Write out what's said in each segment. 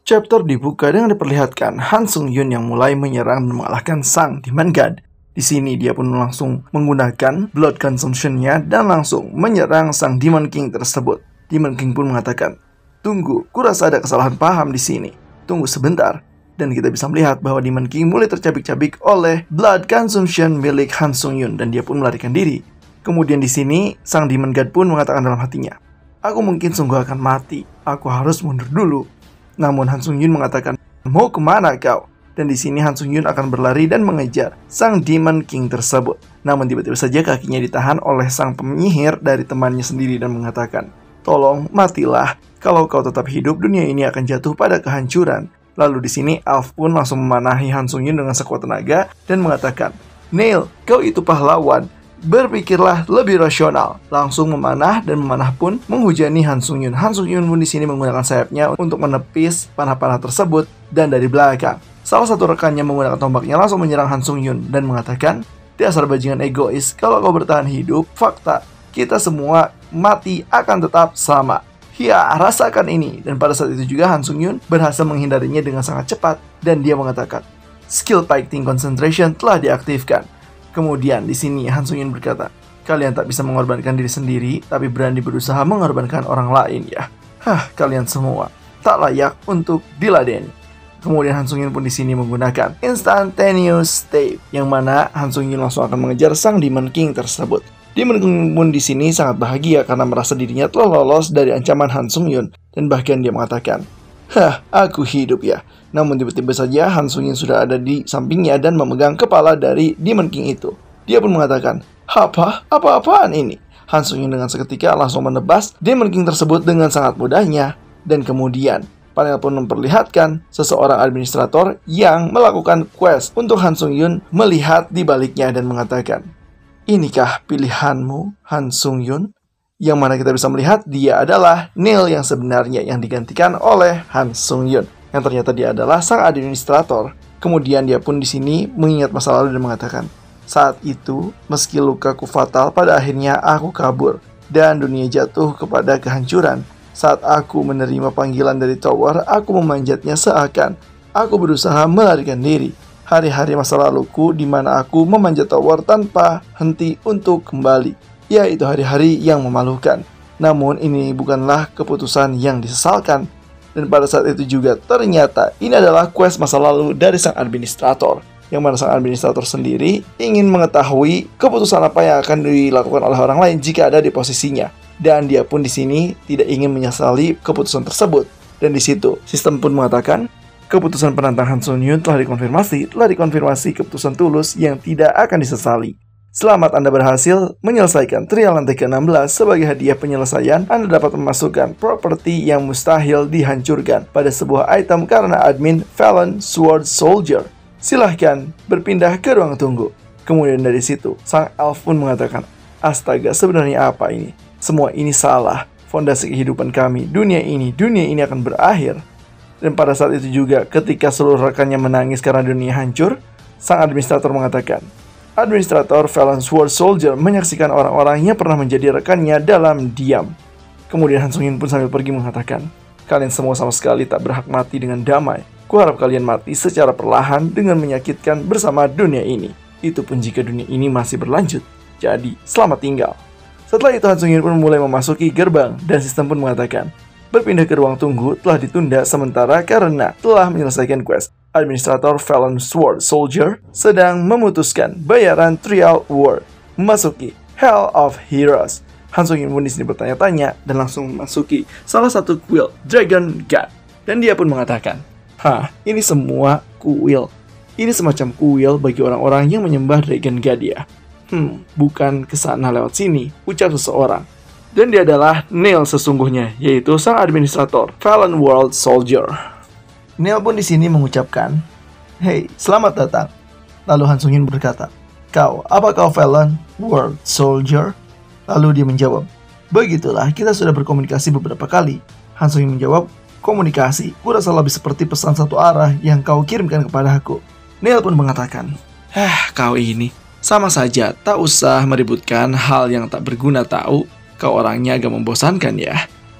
Chapter dibuka dengan diperlihatkan Han Sung-yun yang mulai menyerang dan mengalahkan sang Demon God. Di sini dia pun langsung menggunakan blood consumption-nya dan langsung menyerang sang Demon King tersebut. Demon King pun mengatakan, "Tunggu, kurasa ada kesalahan paham di sini. Tunggu sebentar." Dan kita bisa melihat bahwa Demon King mulai tercabik-cabik oleh blood consumption milik Han Sung-yun dan dia pun melarikan diri. Kemudian di sini sang Demon God pun mengatakan dalam hatinya, "Aku mungkin sungguh akan mati. Aku harus mundur dulu." Namun Han Sung-yun mengatakan, "Mau kemana kau?" Dan di sini Han Sung-yun akan berlari dan mengejar sang Demon King tersebut. Namun tiba-tiba saja kakinya ditahan oleh sang penyihir dari temannya sendiri dan mengatakan, "Tolong matilah. Kalau kau tetap hidup, dunia ini akan jatuh pada kehancuran." Lalu di sini Alf pun langsung memanahi Han Sung-yun dengan sekuat tenaga dan mengatakan, "Neil, kau itu pahlawan. Berpikirlah lebih rasional." Langsung memanah dan memanah pun menghujani Han Sung-yun. Han Sung-yun pun di sini menggunakan sayapnya untuk menepis panah-panah tersebut dan dari belakang salah satu rekannya menggunakan tombaknya langsung menyerang Han Sung-yun dan mengatakan, "Dasar bajingan egois, kalau kau bertahan hidup, fakta kita semua mati akan tetap sama. Ya, rasakan ini." Dan pada saat itu juga Han Sung-yun berhasil menghindarinya dengan sangat cepat dan dia mengatakan, "Skill Fighting Concentration telah diaktifkan." Kemudian di sini Han Sung-yun berkata, "Kalian tak bisa mengorbankan diri sendiri, tapi berani berusaha mengorbankan orang lain ya. Kalian semua tak layak untuk diladeni." Kemudian Han Sung-yun pun di sini menggunakan Instantaneous Stave, yang mana Han Sung-yun langsung akan mengejar sang Demon King tersebut. Demon King pun di sini sangat bahagia karena merasa dirinya telah lolos dari ancaman Han Sung-yun dan bahkan dia mengatakan, "Aku hidup ya." Namun tiba-tiba saja Han Sung-yun sudah ada di sampingnya dan memegang kepala dari Demon King itu. Dia pun mengatakan, Apa-apaan ini?" Han Sung-yun dengan seketika langsung menebas Demon King tersebut dengan sangat mudahnya. Dan kemudian panel pun memperlihatkan seseorang administrator yang melakukan quest untuk Han Sung-yun melihat di baliknya dan mengatakan, "Inikah pilihanmu, Han Sung-yun?" Yang mana kita bisa melihat dia adalah Neil yang sebenarnya yang digantikan oleh Han Sung-yun. Yang ternyata dia adalah sang administrator. Kemudian dia pun di sini mengingat masa lalu dan mengatakan, "Saat itu, meski lukaku fatal, pada akhirnya aku kabur dan dunia jatuh kepada kehancuran. Saat aku menerima panggilan dari Tower, aku memanjatnya seakan aku berusaha melarikan diri. Hari-hari masa laluku di mana aku memanjat Tower tanpa henti untuk kembali. Yaitu hari-hari yang memalukan. Namun ini bukanlah keputusan yang disesalkan." Dan pada saat itu juga ternyata ini adalah quest masa lalu dari sang administrator. Yang mana sang administrator sendiri ingin mengetahui keputusan apa yang akan dilakukan oleh orang lain jika ada di posisinya. Dan dia pun di sini tidak ingin menyesali keputusan tersebut. Dan di situ sistem pun mengatakan keputusan penantang Han Sung-yun telah dikonfirmasi keputusan tulus yang tidak akan disesali. Selamat, Anda berhasil menyelesaikan trial lantai ke-16. Sebagai hadiah penyelesaian, Anda dapat memasukkan properti yang mustahil dihancurkan pada sebuah item karena admin Fallen Sword Soldier. Silahkan berpindah ke ruang tunggu. Kemudian dari situ, sang elf pun mengatakan, "Astaga, sebenarnya apa ini? Semua ini salah. Fondasi kehidupan kami, dunia ini akan berakhir." Dan pada saat itu juga, ketika seluruh rekannya menangis karena dunia hancur, sang administrator mengatakan, Administrator Fallen Sword Soldier menyaksikan orang-orang yang pernah menjadi rekannya dalam diam. Kemudian Han Sung-yun pun sambil pergi mengatakan, "Kalian semua sama sekali tak berhak mati dengan damai. Kuharap kalian mati secara perlahan dengan menyakitkan bersama dunia ini. Itu pun jika dunia ini masih berlanjut. Jadi, selamat tinggal." Setelah itu Han Sung-yun pun mulai memasuki gerbang dan sistem pun mengatakan, berpindah ke ruang tunggu telah ditunda sementara karena telah menyelesaikan quest. Administrator Fallen Sword Soldier sedang memutuskan bayaran trial award memasuki Hell of Heroes. Han Sung-yun pun di sini bertanya-tanya dan langsung memasuki salah satu kuil Dragon God. Dan dia pun mengatakan, ini semua kuil. Ini semacam kuil bagi orang-orang yang menyembah Dragon God ya. Bukan kesana lewat sini, ucap seseorang. Dan dia adalah Neil sesungguhnya, yaitu sang administrator Fallen World Soldier. Neil pun di sini mengucapkan, "Hei, selamat datang." Lalu Han Sung-yun berkata, Apa kau Fallen World Soldier?" Lalu dia menjawab, "Begitulah, kita sudah berkomunikasi beberapa kali." Han Sung-yun menjawab, "Komunikasi, kurasa lebih seperti pesan satu arah yang kau kirimkan kepada aku." Neil pun mengatakan, "Kau ini, sama saja, tak usah meributkan hal yang tak berguna tahu. Kau orangnya agak membosankan ya.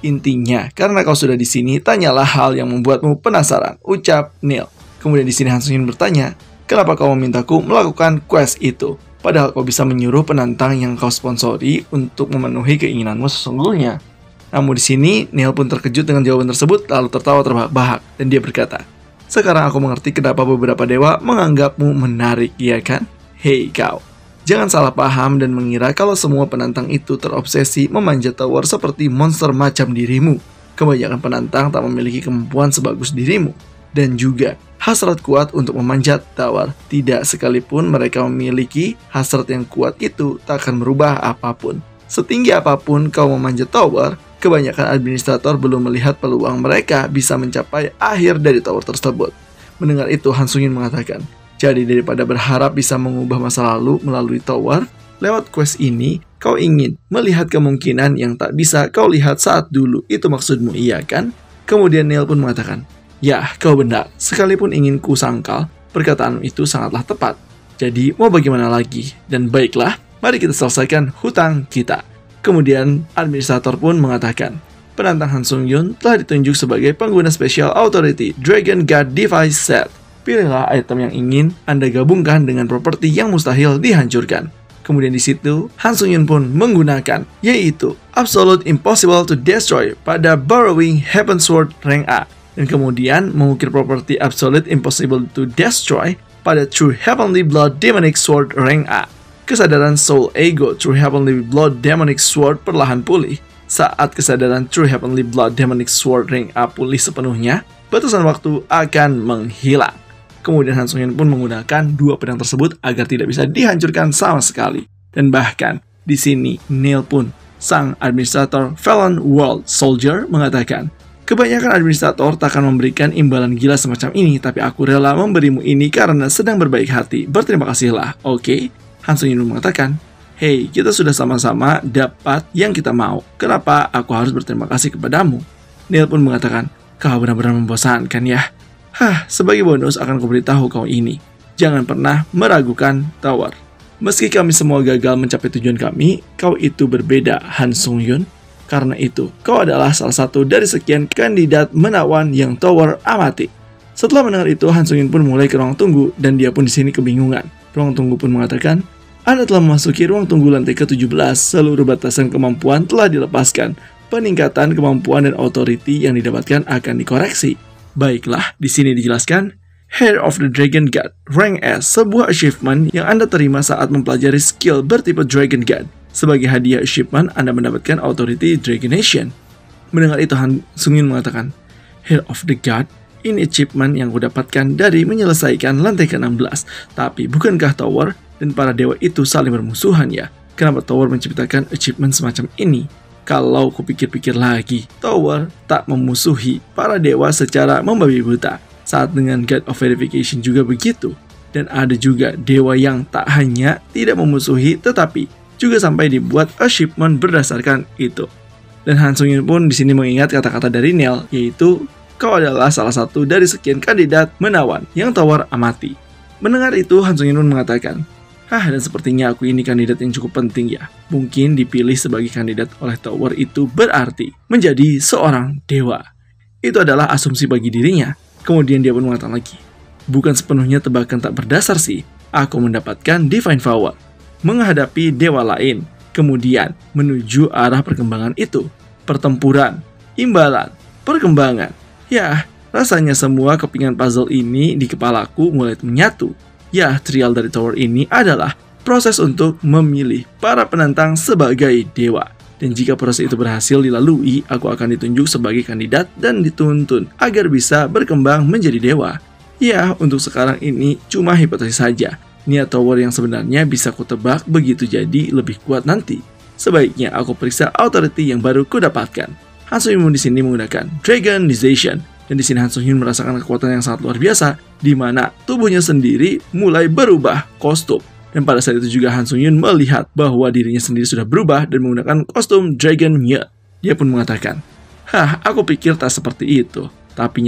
Intinya, karena kau sudah di sini, tanyalah hal yang membuatmu penasaran, ucap Neil. Kemudian di sini Han Sung Yun bertanya, kenapa kau memintaku melakukan quest itu? Padahal kau bisa menyuruh penantang yang kau sponsori untuk memenuhi keinginanmu sesungguhnya. Namun di sini, Neil pun terkejut dengan jawaban tersebut lalu tertawa terbahak-bahak dan dia berkata, sekarang aku mengerti kenapa beberapa dewa menganggapmu menarik, iya kan? Hei kau, jangan salah paham dan mengira kalau semua penantang itu terobsesi memanjat tower seperti monster macam dirimu. Kebanyakan penantang tak memiliki kemampuan sebagus dirimu. Dan juga, hasrat kuat untuk memanjat tower. Tidak sekalipun mereka memiliki hasrat yang kuat itu tak akan merubah apapun. Setinggi apapun kau memanjat tower, kebanyakan administrator belum melihat peluang mereka bisa mencapai akhir dari tower tersebut. Mendengar itu, Han Sung Yun mengatakan, jadi daripada berharap bisa mengubah masa lalu melalui tower, lewat quest ini, kau ingin melihat kemungkinan yang tak bisa kau lihat saat dulu. Itu maksudmu, iya kan? Kemudian Neil pun mengatakan, ya, kau benar. Sekalipun ingin ku sangkal, perkataanmu itu sangatlah tepat. Jadi, mau bagaimana lagi? Dan baiklah, mari kita selesaikan hutang kita. Kemudian, administrator pun mengatakan, penantang Han Sung Yun telah ditunjuk sebagai pengguna Special Authority Dragon God Device Set. Pilihlah item yang ingin Anda gabungkan dengan properti yang mustahil dihancurkan. Kemudian di situ, Han Sung Yun pun menggunakan, yaitu Absolute Impossible to Destroy pada Borrowing Heaven Sword rank A. Dan kemudian mengukir properti Absolute Impossible to Destroy pada True Heavenly Blood Demonic Sword rank A. Kesadaran Soul Ego True Heavenly Blood Demonic Sword perlahan pulih. Saat kesadaran True Heavenly Blood Demonic Sword rank A pulih sepenuhnya, batasan waktu akan menghilang. Kemudian Han Sung Yun pun menggunakan dua pedang tersebut agar tidak bisa dihancurkan sama sekali. Dan bahkan di sini Neil pun, sang administrator Fallen World Soldier, mengatakan, kebanyakan administrator tak akan memberikan imbalan gila semacam ini, tapi aku rela memberimu ini karena sedang berbaik hati. Berterima kasihlah, oke? Han Sung Yun mengatakan, hei, kita sudah sama-sama dapat yang kita mau. Kenapa aku harus berterima kasih kepadamu? Neil pun mengatakan, kau benar-benar membosankan ya. Sebagai bonus akan kuberitahu kau ini. Jangan pernah meragukan tower. Meski kami semua gagal mencapai tujuan kami, kau itu berbeda, Han Sung Yun. Karena itu, kau adalah salah satu dari sekian kandidat menawan yang tower amati. Setelah mendengar itu, Han Sung Yun pun mulai ke ruang tunggu dan dia pun di sini kebingungan. Ruang tunggu pun mengatakan, Anda telah memasuki ruang tunggu lantai ke-17. Seluruh batasan kemampuan telah dilepaskan. Peningkatan kemampuan dan authority yang didapatkan akan dikoreksi. Baiklah, di sini dijelaskan, Heir of the Dragon God, rank S, sebuah achievement yang Anda terima saat mempelajari skill bertipe Dragon God. Sebagai hadiah achievement, Anda mendapatkan Authority Dragonation. Mendengar itu, Han Sung Yun mengatakan, Heir of the God, ini achievement yang kudapatkan dari menyelesaikan lantai ke-16. Tapi bukankah Tower dan para dewa itu saling bermusuhan ya? Kenapa Tower menciptakan achievement semacam ini? Kalau kupikir-pikir lagi, Tower tak memusuhi para dewa secara membabi buta. Saat dengan God of Verification juga begitu. Dan ada juga dewa yang tak hanya tidak memusuhi, tetapi juga sampai dibuat achievement berdasarkan itu. Dan Han Sung Yun pun di sini mengingat kata-kata dari Neil, yaitu kau adalah salah satu dari sekian kandidat menawan yang Tower amati. Mendengar itu, Han Sung Yun pun mengatakan, dan sepertinya aku ini kandidat yang cukup penting ya. Mungkin dipilih sebagai kandidat oleh Tower itu berarti menjadi seorang dewa. Itu adalah asumsi bagi dirinya. Kemudian dia pun mengatakan lagi, bukan sepenuhnya tebakan tak berdasar sih. Aku mendapatkan Divine Power menghadapi dewa lain. Kemudian menuju arah perkembangan itu. Pertempuran, imbalan, perkembangan. Ya, rasanya semua kepingan puzzle ini di kepalaku mulai menyatu. Ya, trial dari Tower ini adalah proses untuk memilih para penantang sebagai dewa. Dan jika proses itu berhasil dilalui, aku akan ditunjuk sebagai kandidat dan dituntun agar bisa berkembang menjadi dewa. Ya, untuk sekarang ini cuma hipotesis saja. Niat Tower yang sebenarnya bisa kutebak begitu jadi lebih kuat nanti. Sebaiknya aku periksa authority yang baru kudapatkan. Han Sung Yun di sini menggunakan Dragonization. Dan di sini Han Sung Yun merasakan kekuatan yang sangat luar biasa, di mana tubuhnya sendiri mulai berubah kostum. Dan pada saat itu juga Han Sung Yun melihat bahwa dirinya sendiri sudah berubah dan menggunakan kostum Dragon Mute. Dia pun mengatakan, aku pikir tak seperti itu. Tapi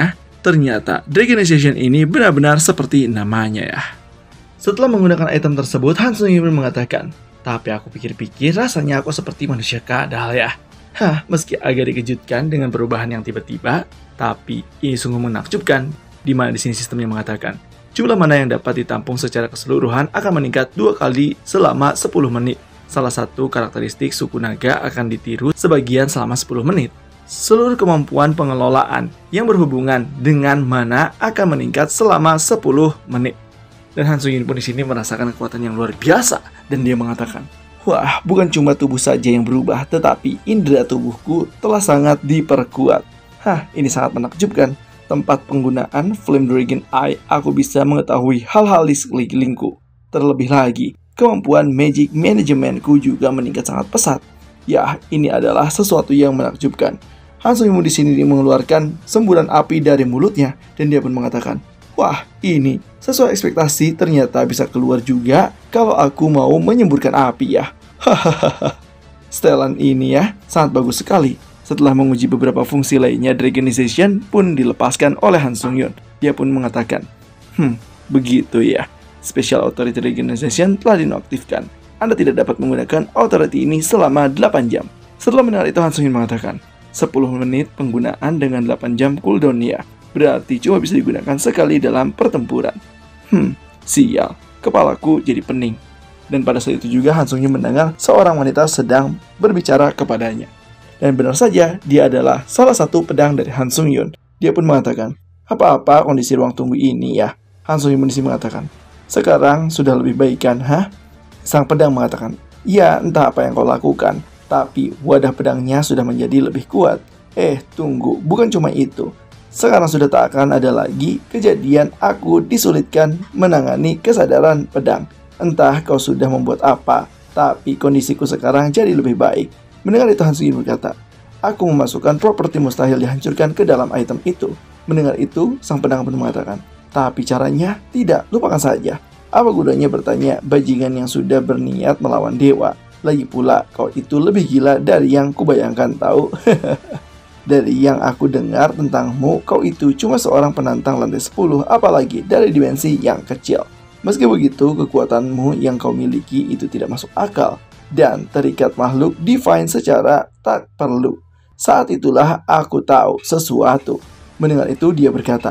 ternyata Dragonization ini benar-benar seperti namanya ya. Setelah menggunakan item tersebut, Han Sung Yun mengatakan, tapi aku pikir-pikir rasanya aku seperti manusia kadal ya. Meski agak dikejutkan dengan perubahan yang tiba-tiba, tapi ini sungguh menakjubkan, di mana di sini sistemnya mengatakan jumlah mana yang dapat ditampung secara keseluruhan akan meningkat 2 kali selama 10 menit. Salah satu karakteristik suku naga akan ditiru sebagian selama 10 menit. Seluruh kemampuan pengelolaan yang berhubungan dengan mana akan meningkat selama 10 menit. Dan Han Sung-hyun pun di sini merasakan kekuatan yang luar biasa dan dia mengatakan, "Wah, bukan cuma tubuh saja yang berubah, tetapi indera tubuhku telah sangat diperkuat." Ini sangat menakjubkan. Tempat penggunaan Flame Dragon Eye, aku bisa mengetahui hal-hal di sekelilingku. Terlebih lagi, kemampuan magic manajemenku juga meningkat sangat pesat. Ya, ini adalah sesuatu yang menakjubkan. Han Sung-hyun di sini mengeluarkan semburan api dari mulutnya dan dia pun mengatakan, "Wah, ini sesuai ekspektasi, ternyata bisa keluar juga kalau aku mau menyemburkan api ya." Setelan ini ya, sangat bagus sekali. Setelah menguji beberapa fungsi lainnya, Dragonization pun dilepaskan oleh Han Sung-hyun. Dia pun mengatakan, begitu ya. Special Authority Dragonization telah dinonaktifkan. Anda tidak dapat menggunakan authority ini selama 8 jam. Setelah mendengar itu, Han Sung-hyun mengatakan, 10 menit penggunaan dengan 8 jam cooldown ya. Berarti cuma bisa digunakan sekali dalam pertempuran. Sial, kepalaku jadi pening. Dan pada saat itu juga Han Sung-hyun mendengar seorang wanita sedang berbicara kepadanya. Dan benar saja, dia adalah salah satu pedang dari Han Sung-hyun. Dia pun mengatakan, "Apa-apa kondisi ruang tunggu ini ya?" Han Sung-hyun mengatakan, "Sekarang sudah lebih baik kan, Sang pedang mengatakan, "Ya, entah apa yang kau lakukan, tapi wadah pedangnya sudah menjadi lebih kuat." Tunggu, bukan cuma itu. Sekarang sudah tak akan ada lagi kejadian aku disulitkan menangani kesadaran pedang. Entah kau sudah membuat apa, tapi kondisiku sekarang jadi lebih baik." Mendengar itu Han Sung-hyun berkata, "Aku memasukkan properti mustahil dihancurkan ke dalam item itu." Mendengar itu, sang pedang pun mengatakan, "Tapi caranya tidak, lupakan saja. Apa gunanya bertanya bajingan yang sudah berniat melawan dewa? Lagi pula, kau itu lebih gila dari yang kubayangkan tahu." "Dari yang aku dengar tentangmu, kau itu cuma seorang penantang lantai 10, apalagi dari dimensi yang kecil. Meski begitu, kekuatanmu yang kau miliki itu tidak masuk akal dan terikat makhluk divine secara tak perlu. Saat itulah aku tahu sesuatu." Mendengar itu, dia berkata,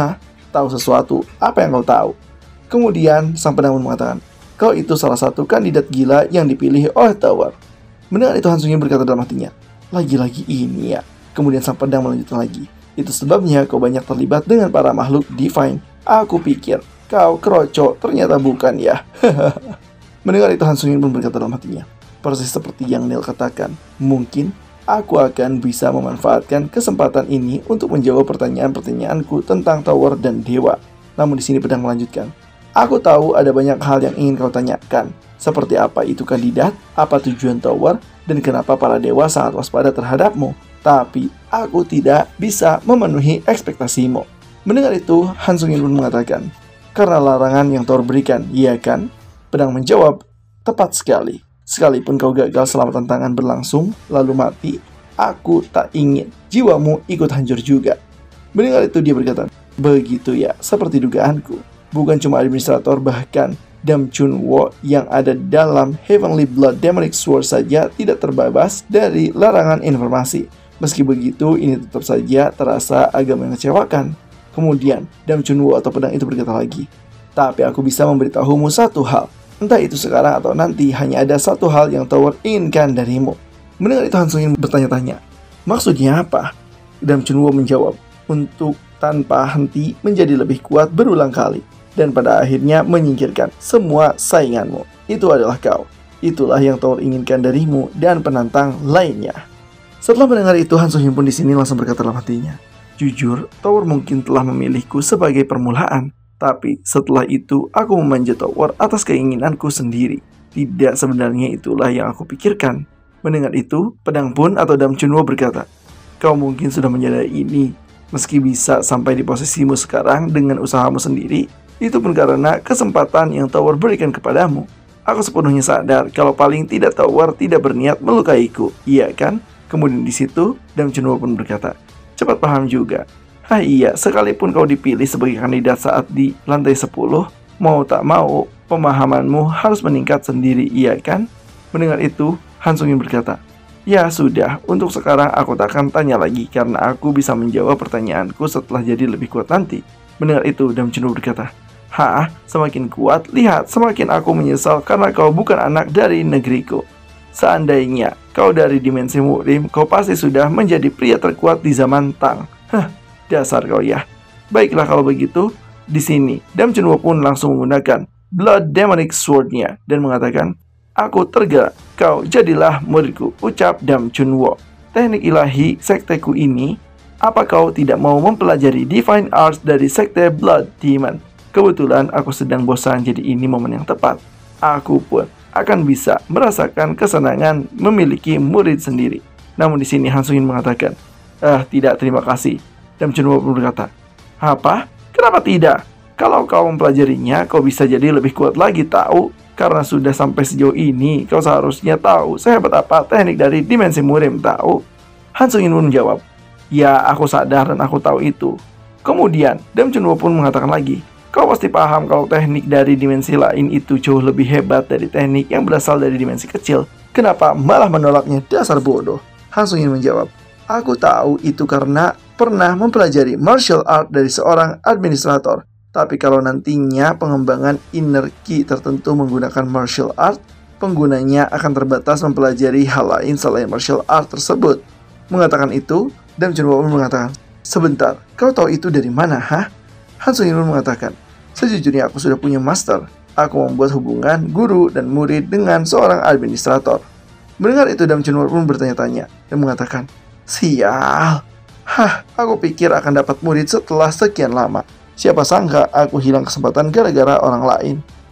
"Tahu sesuatu? Apa yang kau tahu?" Kemudian sang pedang mengatakan, "Kau itu salah satu kandidat gila yang dipilih oleh Tower." Mendengar itu, Han Sung-hyun berkata dalam hatinya, "Lagi-lagi ini ya." Kemudian sang pedang melanjutkan lagi, "Itu sebabnya kau banyak terlibat dengan para makhluk divine. Aku pikir kau keroco, ternyata bukan ya." Mendengar itu, Han Sung-hyun pun berkata dalam hatinya, persis seperti yang Neil katakan, mungkin aku akan bisa memanfaatkan kesempatan ini untuk menjawab pertanyaan-pertanyaanku tentang Tower dan Dewa. Namun di sini pedang melanjutkan, "Aku tahu ada banyak hal yang ingin kau tanyakan. Seperti apa itu kandidat, apa tujuan Tower, dan kenapa para dewa sangat waspada terhadapmu. Tapi aku tidak bisa memenuhi ekspektasimu." Mendengar itu, Han Sung-hyun pun mengatakan, "Karena larangan yang Tower berikan, iya kan?" Pedang menjawab, "Tepat sekali. Sekalipun kau gagal selama tantangan berlangsung, lalu mati, aku tak ingin jiwamu ikut hancur juga." Mendengar itu, dia berkata, "Begitu ya, seperti dugaanku. Bukan cuma administrator, bahkan Dam Chun-woo yang ada dalam Heavenly Blood Demonic Sword saja tidak terbebas dari larangan informasi. Meski begitu, ini tetap saja terasa agak mengecewakan." Kemudian, Dam Chun-woo atau pedang itu berkata lagi, "Tapi aku bisa memberitahumu satu hal. Entah itu sekarang atau nanti, hanya ada satu hal yang Tower inginkan darimu." Mendengar itu, Han Sung-hyun bertanya-tanya, "Maksudnya apa?" Dam Chun-woo menjawab, "Untuk tanpa henti menjadi lebih kuat berulang kali, dan pada akhirnya menyingkirkan semua sainganmu. Itu adalah kau. Itulah yang Tower inginkan darimu dan penantang lainnya." Setelah mendengar itu, Han Sung-hyun pun di sini langsung berkata dalam hatinya, "Jujur, Tower mungkin telah memilihku sebagai permulaan. Tapi setelah itu, aku memanjat Tower atas keinginanku sendiri. Tidak sebenarnya itulah yang aku pikirkan." Mendengar itu, pedang pun atau Dam Chun-woo berkata, "Kau mungkin sudah menyadari ini. Meski bisa sampai di posisimu sekarang dengan usahamu sendiri, itu pun karena kesempatan yang Tower berikan kepadamu. Aku sepenuhnya sadar kalau paling tidak Tower tidak berniat melukaiku, iya kan?" Kemudian di situ, Dam Chun-woo pun berkata, "Cepat paham juga. Iya, sekalipun kau dipilih sebagai kandidat saat di lantai 10, mau tak mau, pemahamanmu harus meningkat sendiri, iya kan?" Mendengar itu, Han Sung-hyun berkata, Ya sudah, untuk sekarang aku tak akan tanya lagi karena aku bisa menjawab pertanyaanku setelah jadi lebih kuat nanti. Mendengar itu, Dam Chunwoo berkata, "Hah, semakin kuat? Lihat, semakin aku menyesal karena kau bukan anak dari negeriku. Seandainya kau dari dimensi murim, kau pasti sudah menjadi pria terkuat di zaman Tang. Hah, dasar kau ya. Baiklah kalau begitu, di sini Dam Chunwoo pun langsung menggunakan Blood Demonic Sword-nya dan mengatakan, "Aku tergerak, kau jadilah muridku," ucap Dam Chunwoo. "Teknik ilahi sekteku ini, apa kau tidak mau mempelajari Divine Arts dari sekte Blood Demon? Kebetulan aku sedang bosan, jadi ini momen yang tepat. Aku pun akan bisa merasakan kesenangan memiliki murid sendiri." Namun di sini Han Sung-hyun mengatakan, "Tidak, terima kasih." Dam Chunwoo pun berkata, "Apa? Kenapa tidak? Kalau kau mempelajarinya, kau bisa jadi lebih kuat lagi, tahu? Karena sudah sampai sejauh ini, kau seharusnya tahu sehebat apa teknik dari dimensi murim, tahu?" Han Sung-hyun pun menjawab, "Ya, aku sadar dan aku tahu itu." Kemudian, Dam Chunwoo pun mengatakan lagi, "Kau pasti paham kalau teknik dari dimensi lain itu jauh lebih hebat dari teknik yang berasal dari dimensi kecil. Kenapa malah menolaknya, dasar bodoh?" Han Sung-hyun menjawab, "Aku tahu itu karena pernah mempelajari martial art dari seorang administrator. Tapi kalau nantinya pengembangan inner ki tertentu menggunakan martial art, penggunanya akan terbatas mempelajari hal lain selain martial art tersebut." Mengatakan itu, Dam Chunwoo pun mengatakan, "Sebentar, kau tahu itu dari mana, hah?" Han Sung-hyun pun mengatakan, "Sejujurnya aku sudah punya master. Aku membuat hubungan guru dan murid dengan seorang administrator." Mendengar itu, Dam Chunwoo pun bertanya-tanya dan mengatakan, "Sial. Aku pikir akan dapat murid setelah sekian lama. Siapa sangka aku hilang kesempatan gara-gara orang lain."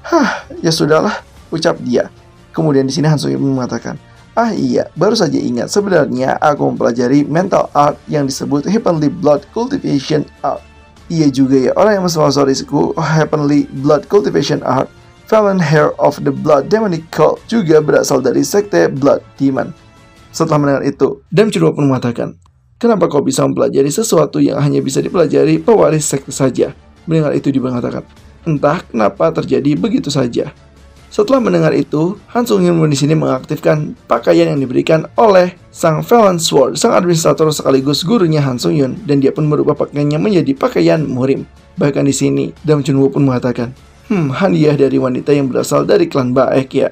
Ya sudahlah," ucap dia. Kemudian di sini Han Sung-hyun mengatakan, Iya, baru saja ingat, sebenarnya aku mempelajari mental art yang disebut Heavenly Blood Cultivation Art." Iya juga ya, orang yang mensponsoriku Heavenly Blood Cultivation Art, Fallen Hair of the Blood Demonic Cult, juga berasal dari sekte Blood Demon. Setelah mendengar itu, Dam Chunwoo pun mengatakan, "Kenapa kau bisa mempelajari sesuatu yang hanya bisa dipelajari pewaris sekte saja?" Mendengar itu dia mengatakan, "Entah kenapa terjadi begitu saja." Setelah mendengar itu, Han Sung-hyun di sini mengaktifkan pakaian yang diberikan oleh sang Fallen Sword, sang administrator sekaligus gurunya Han Sung-hyun, dan dia pun merubah pakaiannya menjadi pakaian murim. Bahkan di sini, Dam Chunwoo pun mengatakan, hadiah dari wanita yang berasal dari klan Baek ya.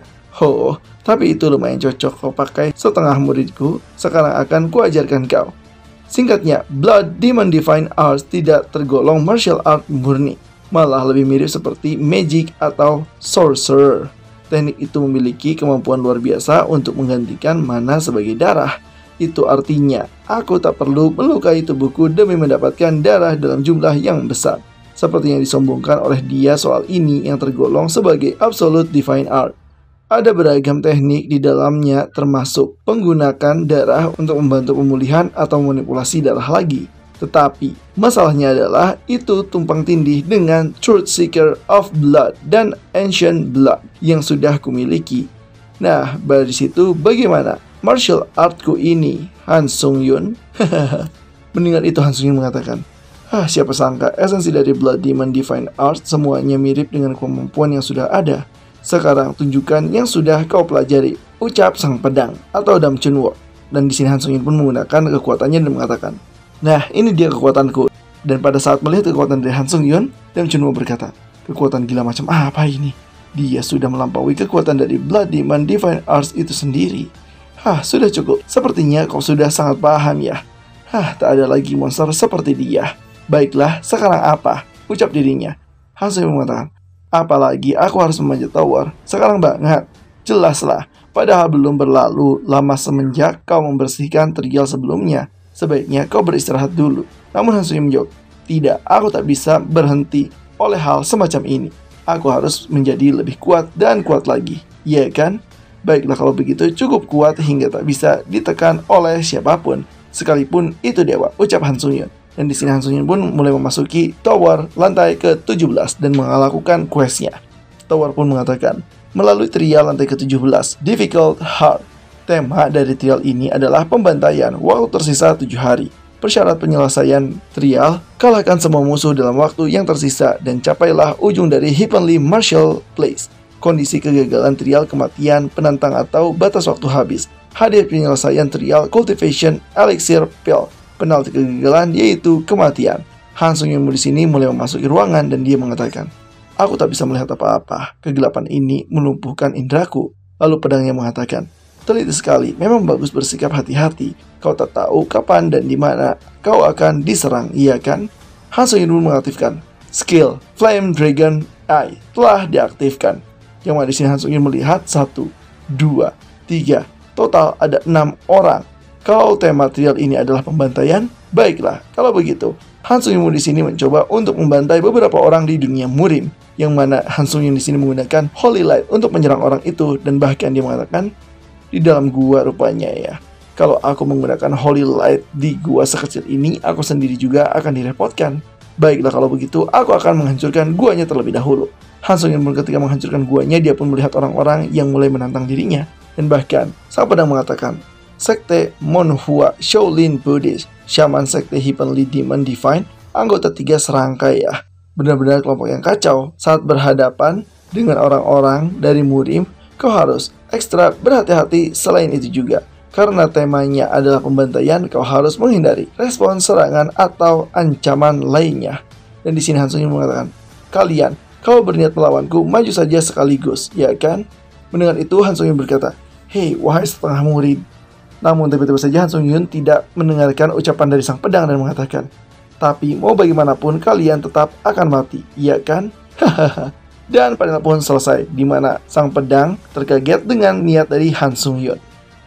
Tapi itu lumayan cocok kau pakai setengah muridku, sekarang akan kuajarkan kau." Singkatnya, Blood Demon Divine Arts tidak tergolong martial art murni, malah lebih mirip seperti magic atau sorcerer. Teknik itu memiliki kemampuan luar biasa untuk menggantikan mana sebagai darah. Itu artinya, aku tak perlu melukai tubuhku demi mendapatkan darah dalam jumlah yang besar, seperti yang disombongkan oleh dia soal ini yang tergolong sebagai absolute divine art. Ada beragam teknik di dalamnya, termasuk menggunakan darah untuk membantu pemulihan atau manipulasi darah lagi. Tetapi masalahnya adalah itu tumpang tindih dengan Truth Seeker of Blood dan Ancient Blood yang sudah kumiliki. Nah, dari situ bagaimana martial artku ini, Han Sung-hyun? Mendengar itu Han Sung-hyun mengatakan, siapa sangka esensi dari Blood Demon Divine Art semuanya mirip dengan kemampuan yang sudah ada. Sekarang tunjukkan yang sudah kau pelajari, ucap sang pedang atau Dam Chunwoo. Dan di sini Han Sung-hyun pun menggunakan kekuatannya dan mengatakan, "Nah, ini dia kekuatanku." Dan pada saat melihat kekuatan dari Han Sung-hyun, Dam Chunwoo berkata, "Kekuatan gila macam apa ini? Dia sudah melampaui kekuatan dari Blood Demon Divine Arts itu sendiri. Sudah cukup. Sepertinya kau sudah sangat paham ya. Tak ada lagi monster seperti dia. Baiklah, sekarang apa?" ucap dirinya. Han Sung-hyun mengatakan, "Apalagi aku harus memanjat tower? Sekarang banget. Jelaslah, padahal belum berlalu lama semenjak kau membersihkan trial sebelumnya. Sebaiknya kau beristirahat dulu." Namun Han Sung-hyun menjawab, "Tidak, aku tak bisa berhenti oleh hal semacam ini. Aku harus menjadi lebih kuat dan kuat lagi. Iya kan? Baiklah kalau begitu, cukup kuat hingga tak bisa ditekan oleh siapapun, sekalipun itu dewa," ucap Han Sung-hyun. Dan di sini Han Sung-hyun pun mulai memasuki tower lantai ke-17 dan melakukan questnya. Tower pun mengatakan, melalui trial lantai ke-17, Difficult Hard. Tema dari trial ini adalah pembantaian waktu tersisa 7 hari. Persyarat penyelesaian trial, kalahkan semua musuh dalam waktu yang tersisa dan capailah ujung dari Heavenly Martial Place. Kondisi kegagalan trial, kematian, penantang atau batas waktu habis. hadiah penyelesaian trial cultivation elixir pill. Penalti kegagalan yaitu kematian. Han Sung Yun di sini mulai memasuki ruangan dan dia mengatakan, "Aku tak bisa melihat apa-apa. Kegelapan ini melumpuhkan indraku." Lalu pedangnya mengatakan, "Teliti sekali, memang bagus bersikap hati-hati. Kau tak tahu kapan dan di mana kau akan diserang, iya kan?" Han Sung Yun mengaktifkan skill Flame Dragon Eye telah diaktifkan. Yang mana di sini Han Sung Yun melihat 1, 2, 3, total ada 6 orang. Kalau tema trial ini adalah pembantaian, baiklah. Kalau begitu, Han Sung Yun di sini mencoba untuk membantai beberapa orang di dunia murim. Yang mana Han Sung Yun di sini menggunakan Holy Light untuk menyerang orang itu, dan bahkan dia mengatakan, "Di dalam gua rupanya ya. Kalau aku menggunakan Holy Light di gua sekecil ini, aku sendiri juga akan direpotkan. Baiklah kalau begitu, aku akan menghancurkan guanya terlebih dahulu." Han Sung Yun pun ketika menghancurkan guanya, dia pun melihat orang-orang yang mulai menantang dirinya. Dan bahkan, sang pedang mengatakan, Sekte Monhua Shaolin Buddhist, Shaman Sekte Heavenly Demon Divine, anggota 3 serangkai ya. Benar-benar kelompok yang kacau. Saat berhadapan dengan orang-orang dari murim, kau harus ekstra berhati-hati. Selain itu juga, karena temanya adalah pembantaian, kau harus menghindari respon serangan atau ancaman lainnya. Dan di sini Han Sung Yun mengatakan, "Kalian, kau berniat melawanku, maju saja sekaligus, ya kan?" Mendengar itu, Han Sung Yun berkata, "Hei, wahai setengah murid." Namun tiba-tiba saja Han Sung Yun tidak mendengarkan ucapan dari sang pedang dan mengatakan, "Tapi mau bagaimanapun kalian tetap akan mati, iya kan?" Hahaha. Dan panel pun selesai, di mana sang pedang terkaget dengan niat dari Han Sung Yun.